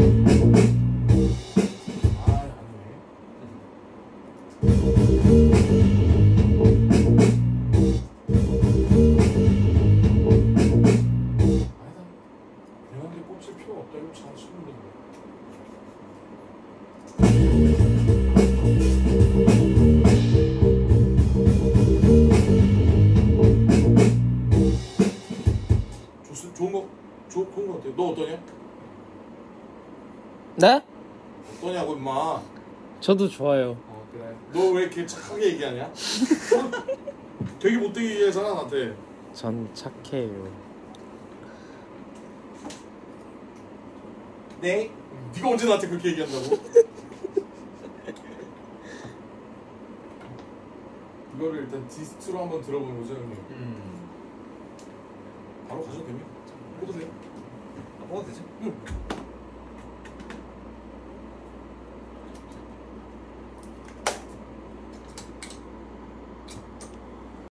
좋은 거 같아. 너 어떠냐? 네? 어떠냐고 임마. 저도 좋아요. 그래. 너 왜 이렇게 착하게 얘기하냐? 되게 못되게 얘기하잖아 나한테. 전 착해요. 네? 네가 언제 나한테 그렇게 얘기한다고? 이거를 일단 디스트로 한번 들어보는 거죠 형님. 바로 가셔도 됩니다. 먹어도 돼요? 먹어도 되지? 응.